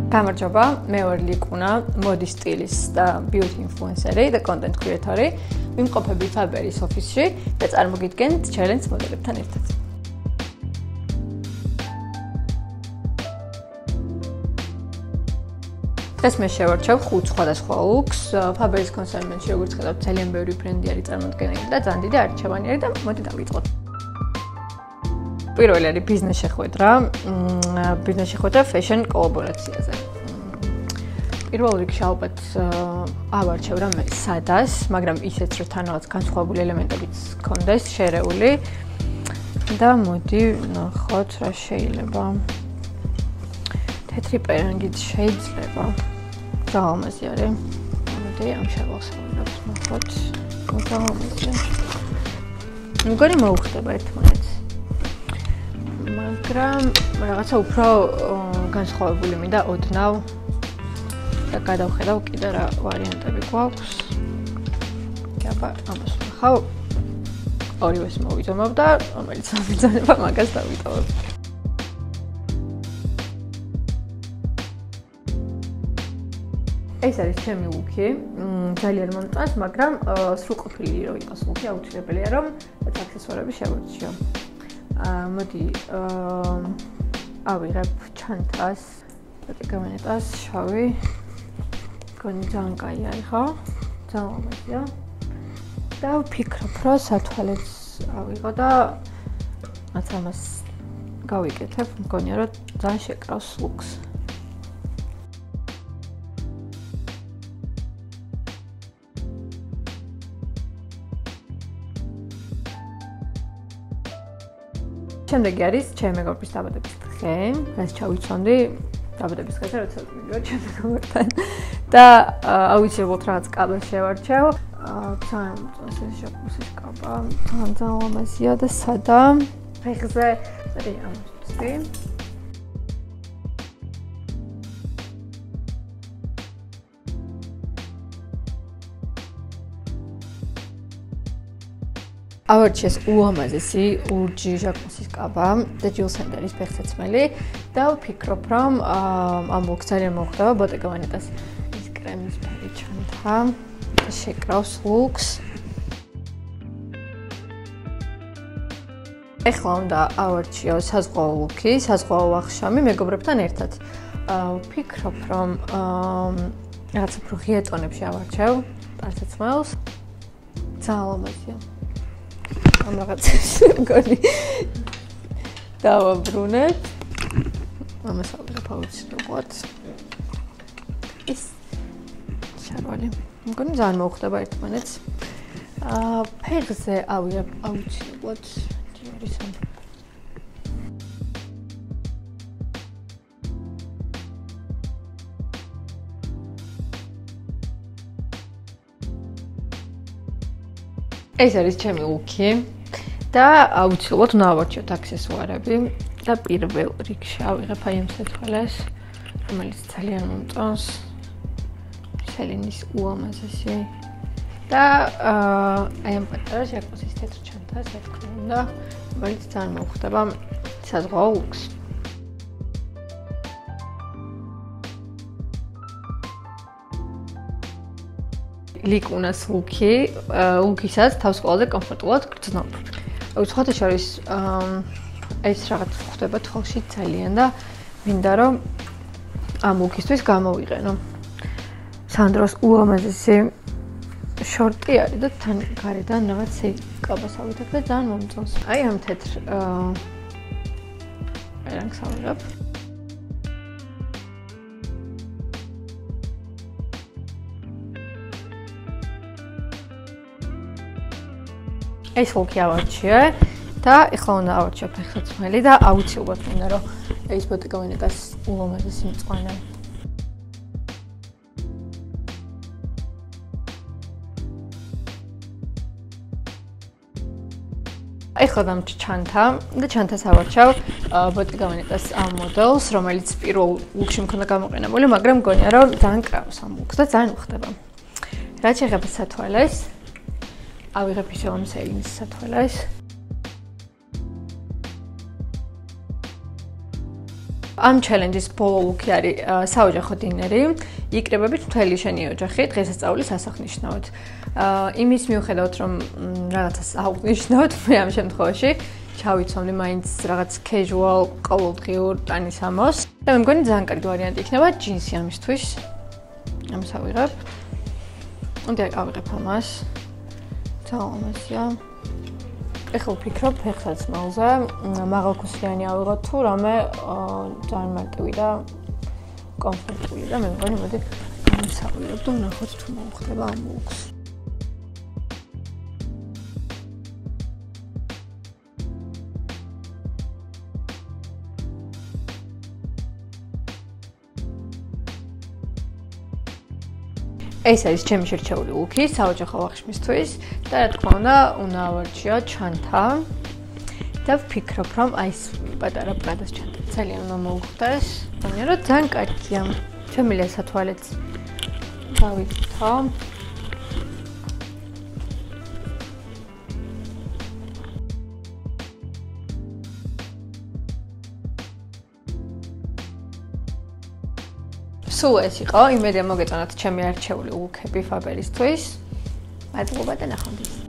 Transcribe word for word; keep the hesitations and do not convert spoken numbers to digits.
გამარჯობა, მე ვარ ლიკუნა, მოდის სტილის და beauty influencer-ი და content creator-ი. ვიმყოფები Faber-ის ოფისში და წარმოგიდგენთ challenge მოდელებთან ერთად. დღეს მე შევარჩევ ხუთ სხვადასხვა looks. Faber-ის consignment-ში როგორც ხედავთ, ძალიან ბევრი ბრენდი არის წარმოდგენილი და ძალიან დიდი არჩევანი არის და მოდი დავიწყოთ. პირველი არის ბიზნეს შეხვედრა, ბიზნეს შეხვედრა fashion კოლაბორაციაზე. პირველ რიგში ალბათ ავარჩევ რამე სადას, მაგრამ ისეც რომ თანაც განსხვავებული ელემენტებიც გქონდეს შერეული. და მოდი ნახოთ რა შეიძლება. თეთრი პერანგით შეიძლება. ძალამაზი არის. მოდი ამ შევალს ვიღებ ნახოთ. ძალამაზია. მგონი მოუხდება ერთმანეთს. მაგრამ რაღაცა უფრო განსხვავებული მინდა ოდნავ და გადავხედავ კიდე რა ვარიანტები გვაქვს. აბა ამას ვახავ. ორივეს მოვიძომავ და რომელიც ამიძანება მაგას დავიტოვებ. ეს არის ჩემი ლუკი. ძალიან მომწონს, მაგრამ სრულყოფილი რომ იყოს ლუკი აუცილებელია რომ აქსესუარები შევარჩიო. მოდი ავიღებ ჩანთას, პატიკამენეტას, შავი. გონი ძალიან კაი არის, ხო? ძალიან მომეწია. და ვფიქრობ, რომ სათვალეც ავიღო და რაც ამას გავიკეთებ, მგონია რომ ძალიან შეკრავს ლუკს. შემდეგი არის ჩემი მეგობრის დაბადების დღე, რაც ჩავიცვამდი დაბადების დღეზე, როცა მივიდა ჩემი მეგობრთან. და აუცილებლად რაღაც კაბას შევარჩევ. ძალიან მომწონს ეს ჟაკუსის კაბა, ძალიან ძალიან ლამაზია და სადა. ფეხზე წერი ამოსწრი. ავარჩიეს ულამაზესი ურჯი ჟაკუსის კაბა და ჯილ სენდერის ფეხსაცმელი და ვფიქრობ, რომ ამ ლუკს ძალიან მოხდება Bottega Veneta-ს ის კრემის ფერი ჩანთა და შეკრავს ლუკს. ეხლა უნდა ავარჩიო საზღვაო ლუკი, საზღვაო ვახშამი მეგობრებთან ერთად. ვფიქრობ, რომ რაღაც უფრო ღია ტონებში ავარჩევ პარსაცმელს. ძალიან ლამაზია. ამ რაღაცებს მგონი დავაბრუნებ. ამას ავიღებ აუცილებლად. ის შარვალი. მგონი ძალიან მოუხდება ერთმანეთს. აა ფეხზე ავიღებ აუცილებლად დიორისან. ეს არის ჩემი ლუკი და აუცილებლად უნდა ავარჩიოთ აქსესუარები და პირველ რიგში ავიღებ აი ამ სათვალეს, რომელიც ძალიან მომწონს. სელინის ულამაზესი და აი ამ პატარა ჟაკუსის თეთრ ჩანთას, რა თქმა უნდა, რომელიც ძალიან მოხდება საზღვაო ლუკს. ლიკუნას ლუკი, ლუკისაც თავს ყველაზე კომფორტულად გრძნობ. უცხოთა შორის ეს რაღაც ხდება თვალში ძალიან და მინდა რომ ამ ლუკისთვის გამოვიყენო. სანდროს ულამაზესი შორტი არის და თან გარედან რაღაც კაბას ავიღებ და ძალიან მომწონს. აი ამ თეთრ რანგს ავიღებ. ეს ლუკი ავარჩიე და ეხლა უნდა ავარჩიო ფეხსაცმელი და აუცილებლად მინდა რომ ეს Bottega Veneta-ს ულამაზესი მწვანე. ეხლა დამჭი ჩანთა და ჩანთას ავარჩევ Bottega Veneta-ს ამ მოდელს, რომელიც პირველ ლუკში მქონდა გამოყენებული, მაგრამ მგონია რომ ძალიან კრავს ამ ლუკს და ძალიან უხდება. რაც შეეხება სათვალეს, ავიღებ ისევ ამ სელინის სათვალეს. ამ ჩელენჯის ბოლო ლუკი არის საოჯახო დინერი. იკრებებით მთელი შენი ოჯახი დღესასწაულის ასახნიშნავად. იმის მიუხედავად, რომ რაღაცას აღვნიშნავთ, მე ამ შემთხვევაში ჩავიცვამდი მაინც რაღაც casual ყოველდღიურ ტანის ამოს. და მე მგონი ძალიან კარგი ვარიანტი იქნება ჯინსი ამისთვის. ამას ავიღებ. უნდა ავიღებ ამას. ძალიან ამასია. ეხლა ვფიქრობ ფეხსაცმელზე, მაღალქუსლიანი ავიღოთ თუ რამე ძალიან მარტივი და კომფორტული და მე მგონი მოდი ამას ავიღებ და ვნახოთ თუ მოხდება ამ ლუკს. ეს არის ჩემი შერჩეული ლუკი საოჯახო აღშმისთვის და რა თქმა უნდა, უნდა ავარჩიო ჩანთა და ვფიქრობ, რომ აი ეს პატარა პრადას ჩანთა ძალიან უნდა მოვხდეს. მგონია, რომ ძალიან კარგია. შემიძლია სათვალეც დავიწყო. სულ ეს იყო, იმედია მოგეწონათ ჩემი არჩეული ლუკები Faber-ისთვის. მადლობა და ნახვამდის.